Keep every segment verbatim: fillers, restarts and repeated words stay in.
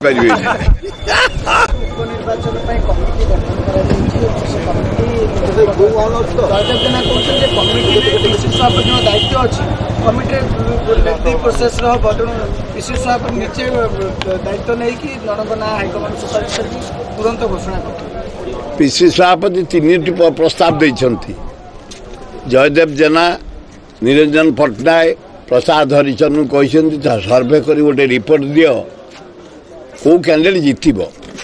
PC सभापति तीन प्रस्ताव देते जयदेव जेना निरंजन पट्टनायक प्रसाद हरिचंद कहते सर्वे कर गोटे रिपोर्ट दियो कौ कैंडिडेट जीतब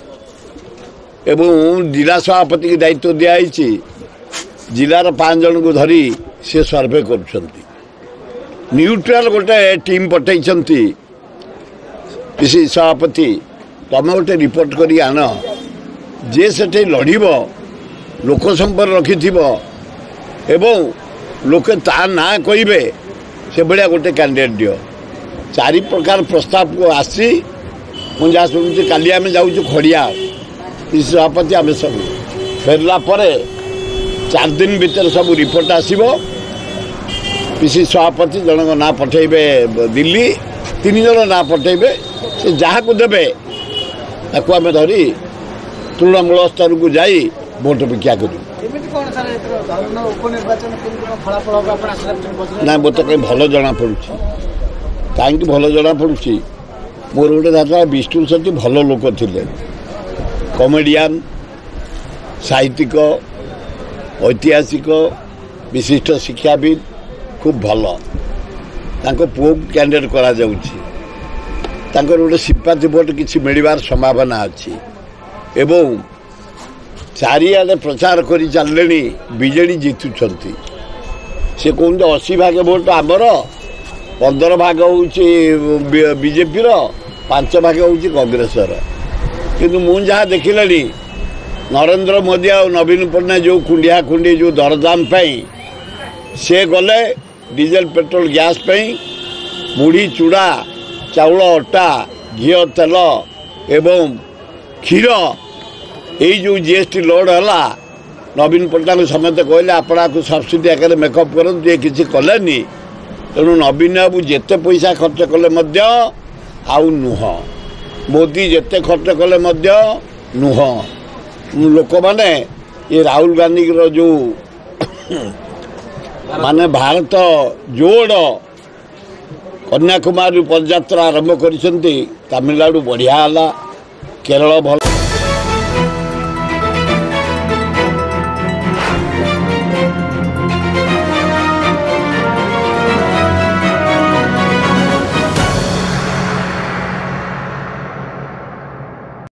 एवं जिला सभापति की दायित्व दिखाई जिलार पांच जन को धरी से सर्वे कर न्यूट्राल गोटे टीम पठे पीसी सभापति तुम गोटे रिपोर्ट कर आन जे से लड़ लोक संपर्क रखि एवं लोके ता ना कहे से भाया गोटे कैंडिडेट दियो चारि प्रकार प्रस्ताव को आसी मुझे जहाँ शुणुची काली आम जाऊँ खड़िया पीसी सभापति आम सब फेरला चार दिन भीतर सब रिपोर्ट आसो पीसी सभापति जनक ना पठेबे दिल्ली तीन जन ना पठेबे से जहाँ को देवे ताकू आम धरी तृणमूल स्तर को जाई भोट भिक्षा करूँ ना मत कहीं भल जना पड़ू कहीं भल जना पड़ू मोर गोटे दादा विष्णु सती भल लोक थे कमेडियन साहित्यिक ऐतिहासिक विशिष्ट शिक्षाविद खूब भल पुओ कैंडिडेट करा गोटे सिंपाथी भोट किसी मिलबार संभावना अच्छी एवं चारिआडे प्रचार कर चलले बीजेडी जीतुंट से कहते अशी भाग भोट आमर पंदर भाग हूँ बीजेपी पांच भाग हूँ कांग्रेसर किंतु मु जहाँ देखिली नरेंद्र मोदी और नवीन पट्टनायक जो खुंडिया खुंडी जो दरदाम से गले डीजेल पेट्रोल गैस मुढ़ी चूड़ा चाउल अटा घी तेल एवं क्षीर यही जो जीएसटी लोड है नवीन पट्टनायक समेत कहले आपड़ा को सब्सिडी आकार मेकअप करूँ ये किसी कलेनि तेणु नवीन बाबू जिते पैसा खर्च कले आउ नुह मोदी जिते खर्च कले नुह लोक माने ये राहुल गांधी जो माने भारत जोड़ कन्याकुमारी पदयात्रा आरंभ कर तमिलनाडु बढ़िया केरल भल